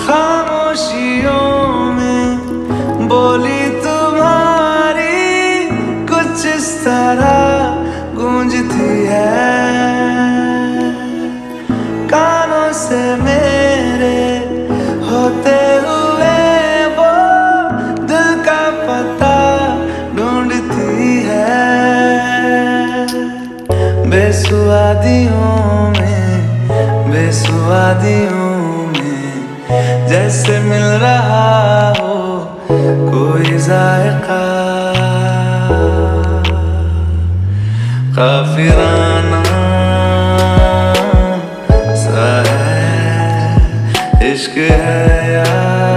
खामोशियों में बोली तुम्हारी कुछ इस तरह गूंजती है, कानों से मेरे होते हुए वो दिल का पता ढूंढती है। बेसुवादियों में जैसे मिल रहा हो कोई जायका, काफिराना सा है इश्क है यार।